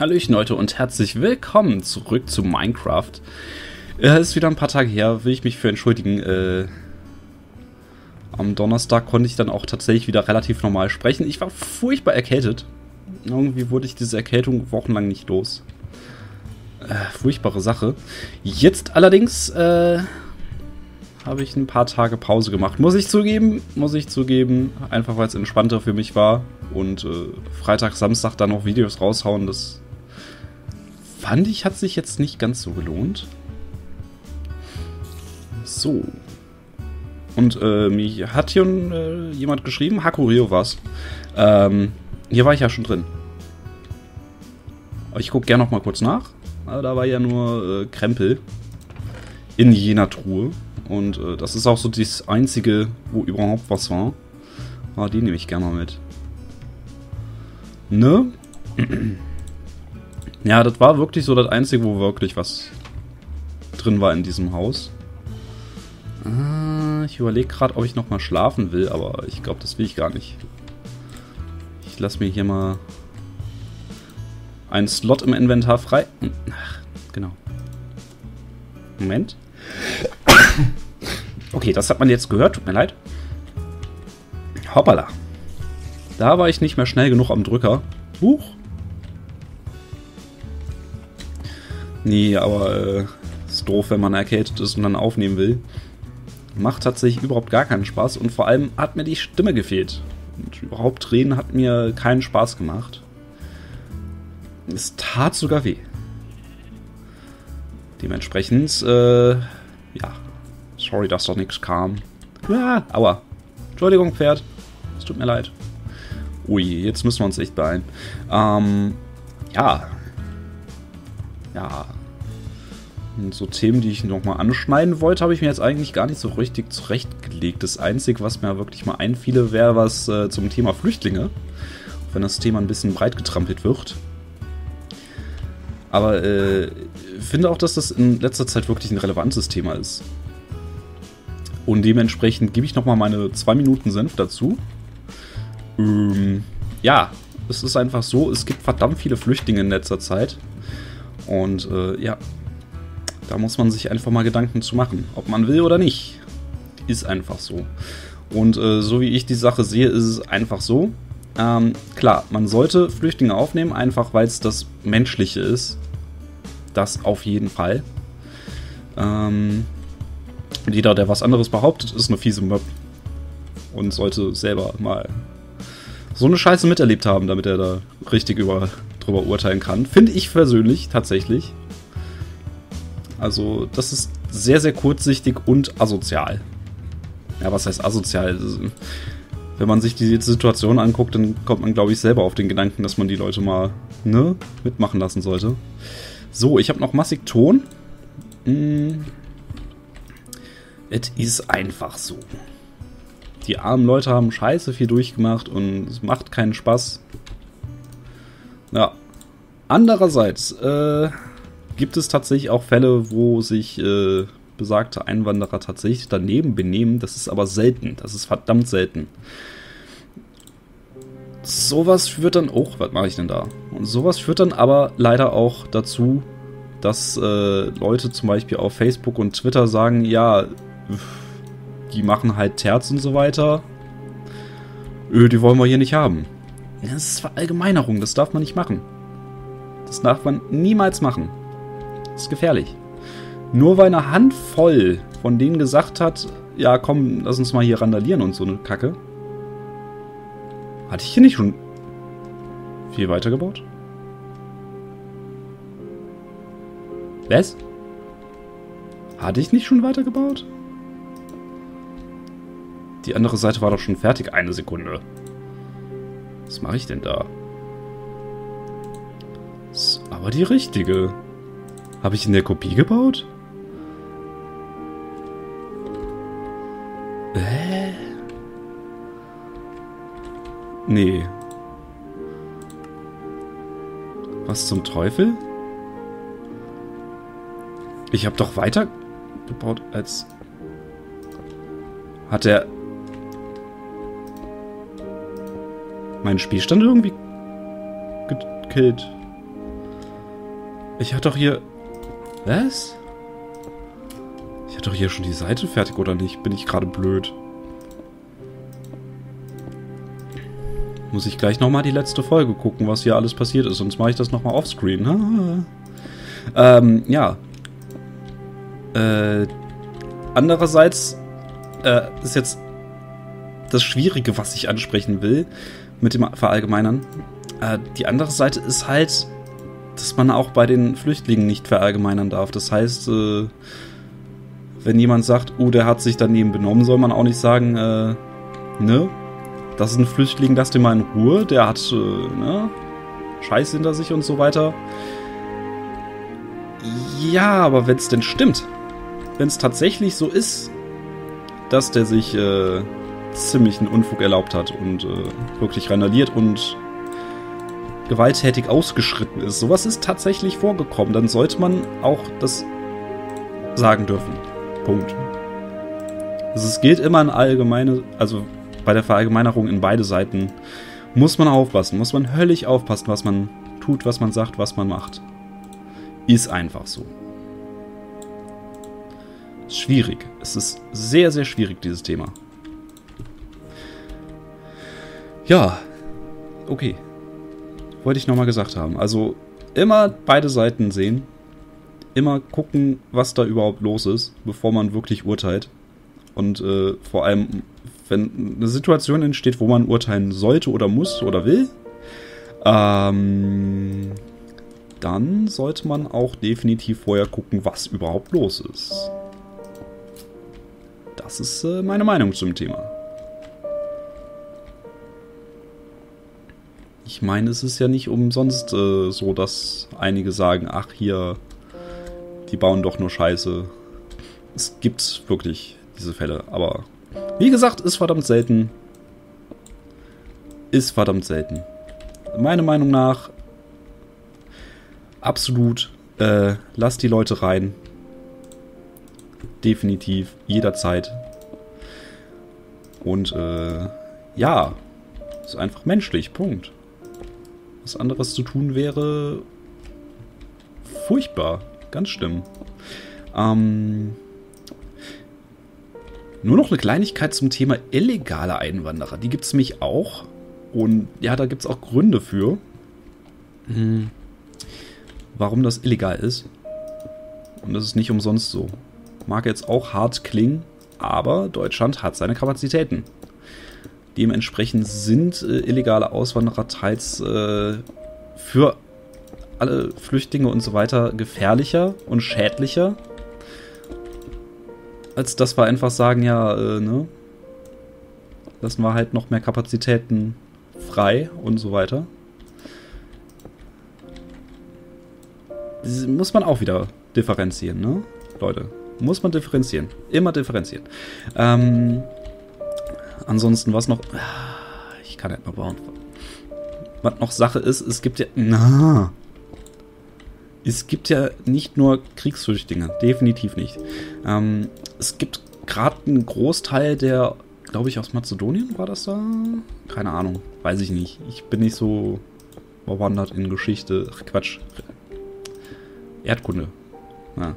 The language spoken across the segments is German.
Hallöchen Leute und herzlich willkommen zurück zu Minecraft. Es ist wieder ein paar Tage her, will ich mich für entschuldigen. Am Donnerstag konnte ich dann auch tatsächlich wieder relativ normal sprechen. Ich war furchtbar erkältet. Irgendwie wurde ich diese Erkältung wochenlang nicht los. Furchtbare Sache. Jetzt allerdings habe ich ein paar Tage Pause gemacht. Muss ich zugeben. Einfach weil es entspannter für mich war. Und Freitag, Samstag dann noch Videos raushauen, das fand ich, hat sich jetzt nicht ganz so gelohnt. So. Und mir hat hier jemand geschrieben, Hakurio war's. Hier war ich ja schon drin. Aber ich gucke gerne noch mal kurz nach. Aber da war ja nur Krempel in jener Truhe. Und das ist auch so das Einzige, wo überhaupt was war. Ah, die nehme ich gerne mal mit. Ne? Ja, das war wirklich so das Einzige, wo wirklich was drin war in diesem Haus. Ich überlege gerade, ob ich noch mal schlafen will, aber ich glaube, das will ich gar nicht. Ich lasse mir hier mal einen Slot im Inventar frei. Ach, genau. Moment. Okay, das hat man jetzt gehört, tut mir leid. Hoppala. Da war ich nicht mehr schnell genug am Drücker. Huch. Nee, aber ist doof, wenn man erkältet ist und dann aufnehmen will. Macht tatsächlich überhaupt gar keinen Spaß und vor allem hat mir die Stimme gefehlt. Und überhaupt reden hat mir keinen Spaß gemacht. Es tat sogar weh. Dementsprechend, ja. Sorry, dass doch nichts kam. Ah, aua. Entschuldigung, Pferd. Es tut mir leid. Ui, jetzt müssen wir uns echt beeilen. Ja. Ja. Und so Themen, die ich nochmal anschneiden wollte, habe ich mir jetzt eigentlich gar nicht so richtig zurechtgelegt. Das Einzige, was mir wirklich mal einfiele, wäre was zum Thema Flüchtlinge. Auch wenn das Thema ein bisschen breit getrampelt wird. Aber finde auch, dass das in letzter Zeit wirklich ein relevantes Thema ist. Und dementsprechend gebe ich nochmal meine 2 Minuten Senf dazu. Ja, es ist einfach so, es gibt verdammt viele Flüchtlinge in letzter Zeit. Und ja, da muss man sich einfach mal Gedanken zu machen, ob man will oder nicht. Ist einfach so. Und so wie ich die Sache sehe, ist es einfach so. Klar, man sollte Flüchtlinge aufnehmen, einfach weil es das Menschliche ist. Das auf jeden Fall. Jeder, der was anderes behauptet, ist eine fiese Möb. Und sollte selber mal so eine Scheiße miterlebt haben, damit er da richtig drüber urteilen kann. Finde ich persönlich, tatsächlich. Also, das ist sehr, sehr kurzsichtig und asozial. Ja, was heißt asozial? Wenn man sich die Situation anguckt, dann kommt man, glaube ich, selber auf den Gedanken, dass man die Leute mal, ne, mitmachen lassen sollte. So, ich habe noch massig Ton. Es ist einfach so. Die armen Leute haben scheiße viel durchgemacht und es macht keinen Spaß. Ja. Andererseits gibt es tatsächlich auch Fälle, wo sich besagte Einwanderer tatsächlich daneben benehmen. Das ist aber selten. Das ist verdammt selten. Sowas führt dann auch... Was mache ich denn da? Und sowas führt dann aber leider auch dazu, dass Leute zum Beispiel auf Facebook und Twitter sagen, ja... Die machen halt Terz und so weiter. Die wollen wir hier nicht haben. Das ist Verallgemeinerung, das darf man nicht machen. Das darf man niemals machen. Das ist gefährlich. Nur weil eine Handvoll von denen gesagt hat, ja komm, lass uns mal hier randalieren und so eine Kacke. Hatte ich hier nicht schon viel weitergebaut? Was? Hatte ich nicht schon weitergebaut? Die andere Seite war doch schon fertig. Eine Sekunde. Was mache ich denn da? Ist aber die richtige. Habe ich in der Kopie gebaut? Nee. Was zum Teufel? Ich habe doch weiter gebaut als... Hat der... meinen Spielstand irgendwie gekillt. Ich hatte doch hier... Was? Ich hatte doch hier schon die Seite fertig, oder nicht? Bin ich gerade blöd? Muss ich gleich nochmal die letzte Folge gucken, was hier alles passiert ist. Sonst mache ich das nochmal offscreen. Ja. Andererseits ist jetzt das Schwierige, was ich ansprechen will, mit dem Verallgemeinern. Die andere Seite ist halt, dass man auch bei den Flüchtlingen nicht verallgemeinern darf. Das heißt, wenn jemand sagt, oh, der hat sich daneben benommen, soll man auch nicht sagen, ne? Das ist ein Flüchtling, lass den mal in Ruhe, der hat, ne? Scheiß hinter sich und so weiter. Ja, aber wenn es denn stimmt, wenn es tatsächlich so ist, dass der sich ziemlich einen Unfug erlaubt hat und wirklich randaliert und gewalttätig ausgeschritten ist, sowas ist tatsächlich vorgekommen, dann sollte man auch das sagen dürfen. Punkt. Also es gilt immer in allgemeine, also bei der Verallgemeinerung in beide Seiten muss man aufpassen, muss man höllisch aufpassen, was man tut, was man sagt, was man macht. Ist einfach so. Schwierig. Es ist sehr, sehr schwierig, dieses Thema. Ja, okay. Wollte ich nochmal gesagt haben. Also immer beide Seiten sehen. Immer gucken, was da überhaupt los ist, bevor man wirklich urteilt. Und vor allem, wenn eine Situation entsteht, wo man urteilen sollte oder muss oder will, dann sollte man auch definitiv vorher gucken, was überhaupt los ist. Das ist meine Meinung zum Thema. Ich meine, es ist ja nicht umsonst so, dass einige sagen, ach hier, die bauen doch nur Scheiße. Es gibt wirklich diese Fälle, aber wie gesagt, ist verdammt selten. Ist verdammt selten. Meiner Meinung nach absolut, lasst die Leute rein. Definitiv, jederzeit. Und ja, ist einfach menschlich, Punkt. Was anderes zu tun wäre furchtbar, ganz schlimm. Nur noch eine Kleinigkeit zum Thema illegale Einwanderer. Die gibt es nämlich auch. Und ja, da gibt es auch Gründe für, warum das illegal ist. Und das ist nicht umsonst so. Mag jetzt auch hart klingen, aber Deutschland hat seine Kapazitäten. Dementsprechend sind illegale Auswanderer teils für alle Flüchtlinge und so weiter gefährlicher und schädlicher, als dass wir einfach sagen, ja, ne, lassen wir halt noch mehr Kapazitäten frei und so weiter. Das muss man auch wieder differenzieren, ne, Leute? Muss man differenzieren. Immer differenzieren. Ansonsten, was noch... Ich kann nicht mal bauen. Was noch Sache ist, es gibt ja... Es gibt ja nicht nur Kriegsflüchtlinge. Definitiv nicht. Es gibt gerade einen Großteil der... Glaube ich, aus Mazedonien war das da? Keine Ahnung. Weiß ich nicht. Ich bin nicht so verwandert in Geschichte. Ach, Quatsch. Erdkunde. Ja.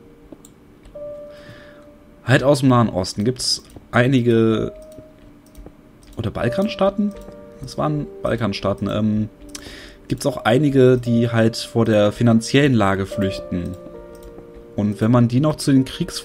Halt aus dem Nahen Osten gibt es einige... Oder Balkanstaaten? Das waren Balkanstaaten. Gibt es auch einige, die halt vor der finanziellen Lage flüchten. Und wenn man die noch zu den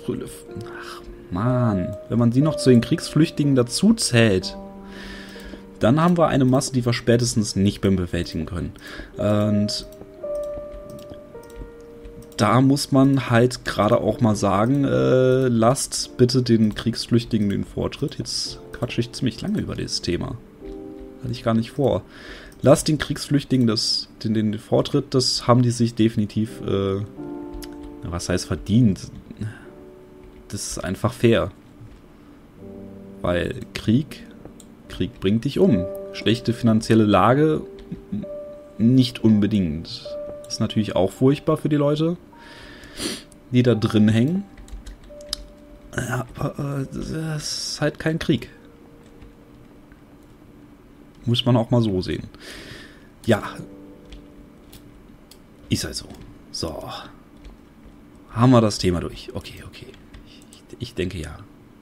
Kriegsflüchtlingen dazu zählt, dann haben wir eine Masse, die wir spätestens nicht mehr bewältigen können. Und da muss man halt gerade auch mal sagen, lasst bitte den Kriegsflüchtlingen den Vortritt. Jetzt quatsche ich ziemlich lange über dieses Thema. Hatte ich gar nicht vor. Lasst den Kriegsflüchtlingen den Vortritt, das haben die sich definitiv, was heißt verdient? Das ist einfach fair. Weil Krieg bringt dich um. Schlechte finanzielle Lage nicht unbedingt. Ist natürlich auch furchtbar für die Leute, die da drin hängen. Ja, aber das ist halt kein Krieg. Muss man auch mal so sehen. Ja. Ist halt so. So. Haben wir das Thema durch. Okay, okay. Ich denke ja.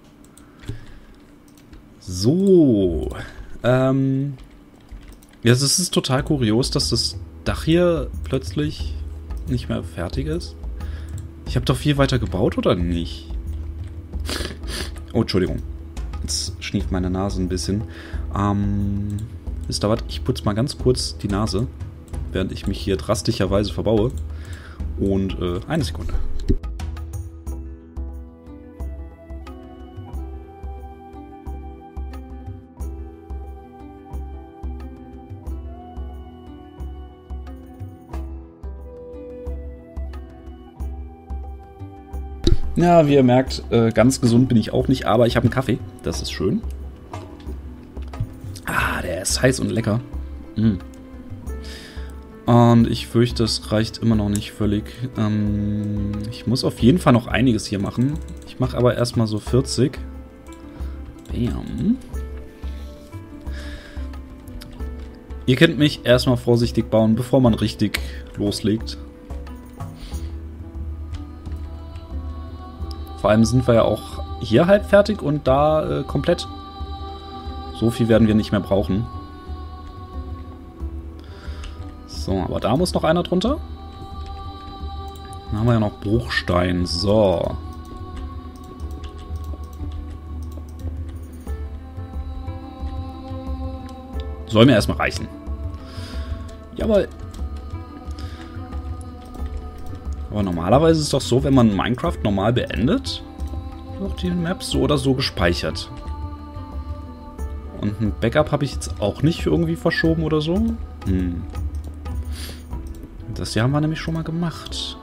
So. Ja, es ist total kurios, dass das Dach hier plötzlich nicht mehr fertig ist. Ich habe doch viel weiter gebaut, oder nicht? Oh, Entschuldigung. Jetzt schnieft meine Nase ein bisschen. Wisst ihr was? Ich putze mal ganz kurz die Nase, während ich mich hier drastischerweise verbaue. Und eine Sekunde. Ja, wie ihr merkt, ganz gesund bin ich auch nicht, aber ich habe einen Kaffee. Das ist schön. Ah, der ist heiß und lecker. Mm. Und ich fürchte, es reicht immer noch nicht völlig. Ich muss auf jeden Fall noch einiges hier machen. Ich mache aber erstmal so 40. Bam. Ihr kennt mich, erstmal vorsichtig bauen, bevor man richtig loslegt. Vor allem sind wir ja auch hier halb fertig und da komplett. So viel werden wir nicht mehr brauchen. So, aber da muss noch einer drunter. Dann haben wir ja noch Bruchstein. So. Soll mir erstmal reichen. Jawohl. Aber normalerweise ist es doch so, wenn man Minecraft normal beendet, wird die Map so oder so gespeichert. Und ein Backup habe ich jetzt auch nicht irgendwie verschoben oder so. Das hier haben wir nämlich schon mal gemacht.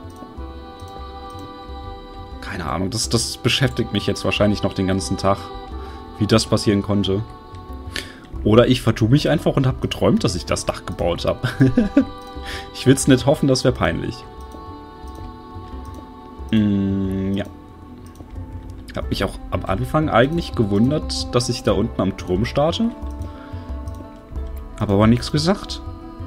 Keine Ahnung, das beschäftigt mich jetzt wahrscheinlich noch den ganzen Tag, wie das passieren konnte. Oder ich vertue mich einfach und habe geträumt, dass ich das Dach gebaut habe. Ich will es nicht hoffen, das wäre peinlich. Ja. Habe mich auch am Anfang eigentlich gewundert, dass ich da unten am Turm starte. Habe aber nichts gesagt.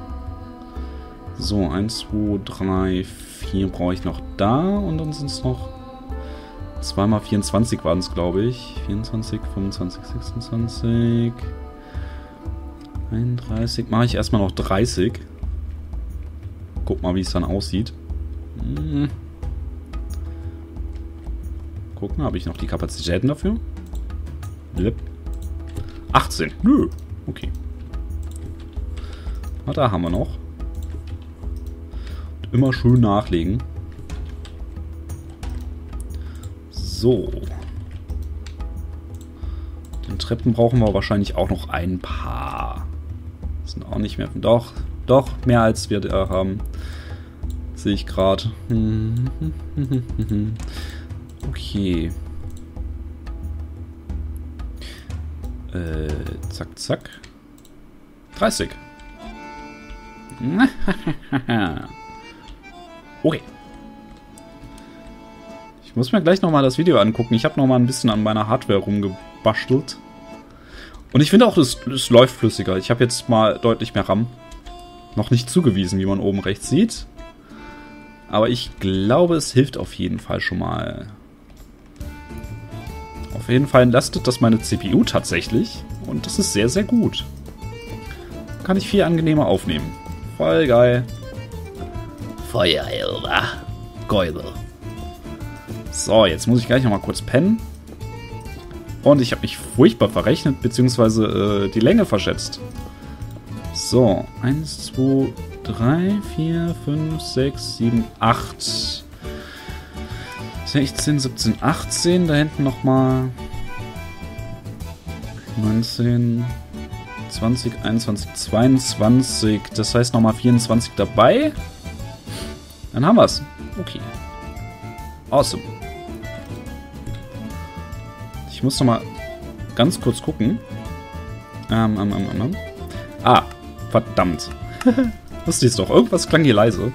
So, 1, 2, 3, 4 brauche ich noch da. Und dann sind es noch 2 mal 24 waren es, glaube ich. 24, 25, 26, 31. Mache ich erstmal noch 30. Guck mal, wie es dann aussieht. Gucken, habe ich noch die Kapazitäten dafür? 18. Nö. Okay. Na, da haben wir noch. Und immer schön nachlegen. So. Den Treppen brauchen wir wahrscheinlich auch noch ein paar. Das sind auch nicht mehr. Doch, mehr als wir da haben. Sehe ich gerade. Okay. Zack, zack. 30. Okay. Ich muss mir gleich nochmal das Video angucken. Ich habe nochmal ein bisschen an meiner Hardware rumgebastelt. Und ich finde auch, es läuft flüssiger. Ich habe jetzt mal deutlich mehr RAM. Noch nicht zugewiesen, wie man oben rechts sieht. Aber ich glaube, es hilft auf jeden Fall schon mal. Auf jeden Fall entlastet das meine CPU tatsächlich. Und das ist sehr, sehr gut. Kann ich viel angenehmer aufnehmen. Voll geil. Feuer, geil. So, jetzt muss ich gleich nochmal kurz pennen. Und ich habe mich furchtbar verrechnet, beziehungsweise die Länge verschätzt. So, 1, 2, 3, 4, 5, 6, 7, 8. 16, 17, 18. Da hinten nochmal 19, 20, 21, 22. Das heißt nochmal 24 dabei. Dann haben wir es. Okay. Awesome. Ich muss nochmal ganz kurz gucken. Ah, verdammt. Wusste ich doch. Irgendwas klang hier leise.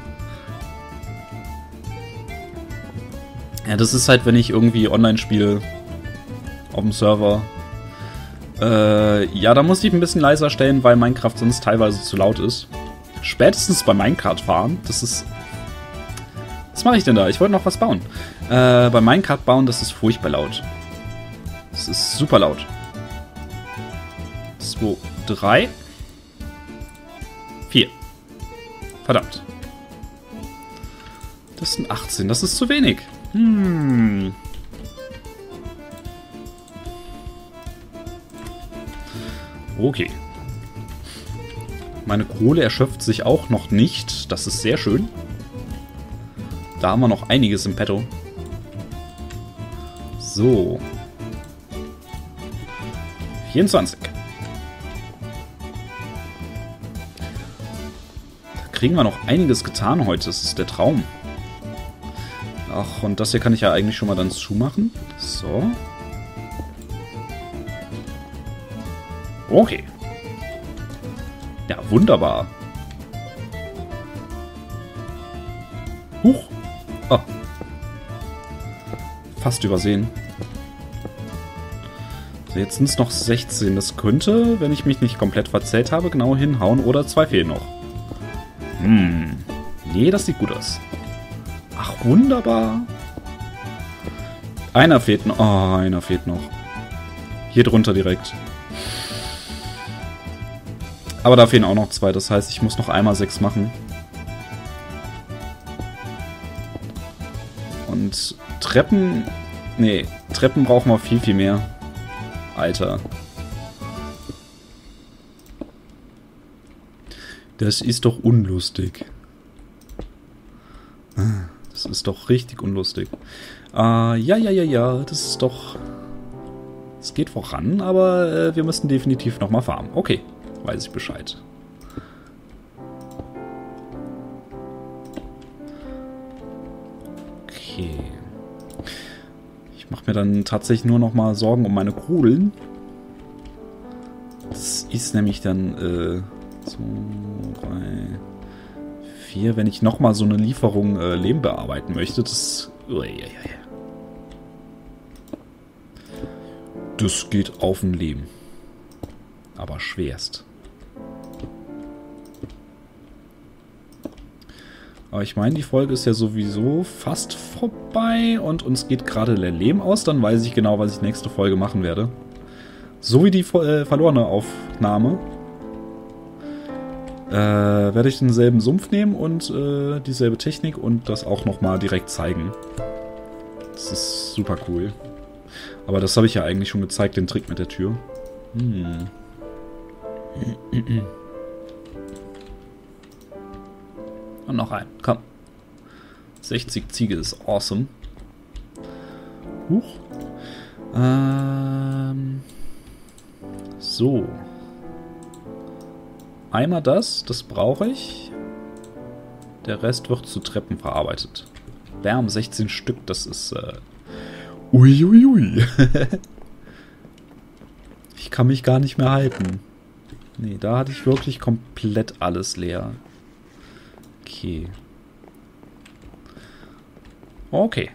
Ja, das ist halt, wenn ich irgendwie online spiele. Auf dem Server. Ja, da muss ich ein bisschen leiser stellen, weil Minecraft sonst teilweise zu laut ist. Spätestens bei Minecraft fahren. Das ist Was mache ich denn da? Ich wollte noch was bauen. Bei Minecraft bauen, das ist furchtbar laut. Das ist super laut. 2, 3, 4. Verdammt. Das sind 18. Das ist zu wenig. Okay. Meine Kohle erschöpft sich auch noch nicht. Das ist sehr schön. Da haben wir noch einiges im Petto. So. 24. Da kriegen wir noch einiges getan heute. Das ist der Traum. Ach, und das hier kann ich ja eigentlich schon mal dann zumachen. So. Okay. Ja, wunderbar. Huch. Oh. Fast übersehen. So, jetzt sind es noch 16. Das könnte, wenn ich mich nicht komplett verzählt habe, genau hinhauen. Oder 2 fehlen noch. Nee, das sieht gut aus. Ach, wunderbar. Einer fehlt noch. Oh, einer fehlt noch. Hier drunter direkt. Aber da fehlen auch noch 2. Das heißt, ich muss noch einmal 6 machen. Und Treppen... Nee, Treppen brauchen wir viel, viel mehr. Alter. Das ist doch unlustig. Das ist doch richtig unlustig. Ja. Das ist doch... Es geht voran, aber wir müssen definitiv nochmal farmen. Okay, weiß ich Bescheid. Okay. Ich mache mir dann tatsächlich nur nochmal Sorgen um meine Krudeln. Das ist nämlich dann... 2, 3, 4, wenn ich nochmal so eine Lieferung Lehm bearbeiten möchte, das geht auf den Lehm. Aber schwerst. Aber ich meine, die Folge ist ja sowieso fast vorbei und uns geht gerade der Lehm aus, dann weiß ich genau, was ich nächste Folge machen werde. So wie die verlorene Aufnahme. Werde ich denselben Sumpf nehmen und dieselbe Technik und das auch nochmal direkt zeigen. Das ist super cool. Aber das habe ich ja eigentlich schon gezeigt, den Trick mit der Tür. Und noch ein. Komm. 60 Ziege ist awesome. Huch. So. Einmal das brauche ich. Der Rest wird zu Treppen verarbeitet. Bam, 16 Stück, das ist... Uiuiui. Ich kann mich gar nicht mehr halten. Nee, da hatte ich wirklich komplett alles leer. Okay. Okay.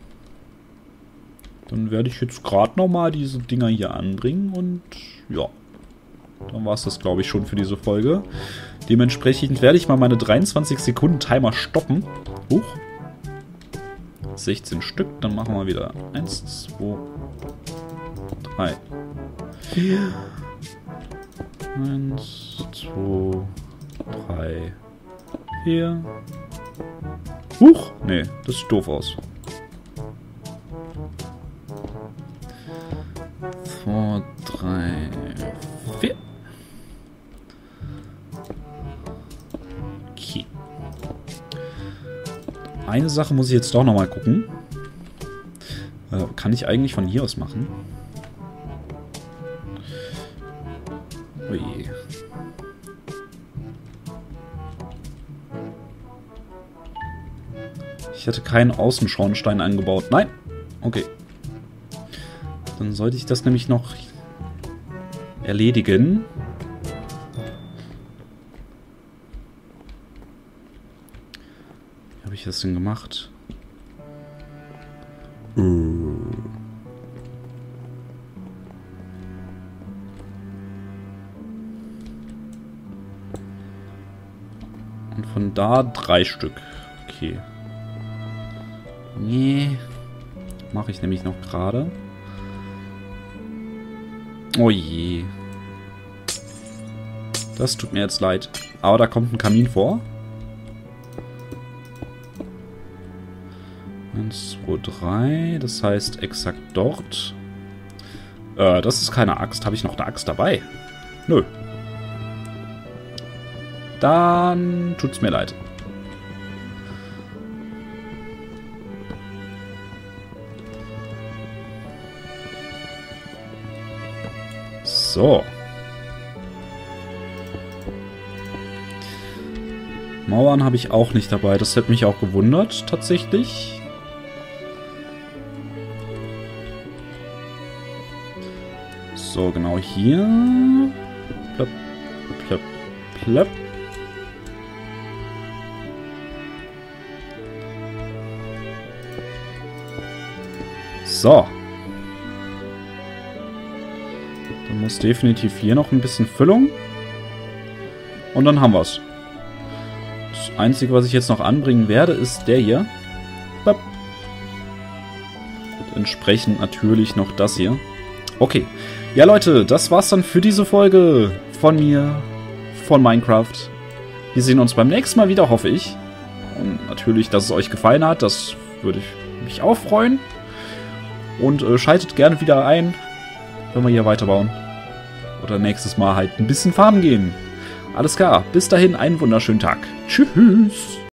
Dann werde ich jetzt gerade nochmal diese Dinger hier anbringen und ja. Dann war es das, glaube ich, schon für diese Folge. Dementsprechend werde ich mal meine 23 Sekunden Timer stoppen. Huch. 16 Stück, dann machen wir wieder 1, 2, 3, 4. 1, 2, 3, 4. Huch! Nee, das sieht doof aus. 2, 3, 4. Okay. Eine Sache muss ich jetzt doch nochmal gucken. Kann ich eigentlich von hier aus machen? Ui. Ich hatte keinen Außenschornstein eingebaut. Nein. Okay. Dann sollte ich das nämlich noch erledigen. Wie habe ich das denn gemacht? Und von da 3 Stück. Okay. Nee. Mache ich nämlich noch gerade. Oh je. Das tut mir jetzt leid. Aber da kommt ein Kamin vor. 1, 2, 3. Das heißt exakt dort. Das ist keine Axt. Habe ich noch eine Axt dabei? Nö. Dann tut's mir leid. So. Mauern habe ich auch nicht dabei. Das hätte mich auch gewundert, tatsächlich. So, genau hier. Plöpp, plöpp, plöpp. So. Dann muss definitiv hier noch ein bisschen Füllung. Und dann haben wir es. Das Einzige, was ich jetzt noch anbringen werde, ist der hier. Und entsprechend natürlich noch das hier. Okay. Ja, Leute, das war's dann für diese Folge von mir, von Minecraft. Wir sehen uns beim nächsten Mal wieder, hoffe ich. Und natürlich, dass es euch gefallen hat, das würde mich auch freuen. Und schaltet gerne wieder ein, wenn wir hier weiterbauen. Oder nächstes Mal halt ein bisschen farmen gehen. Alles klar, bis dahin einen wunderschönen Tag. Tschüss.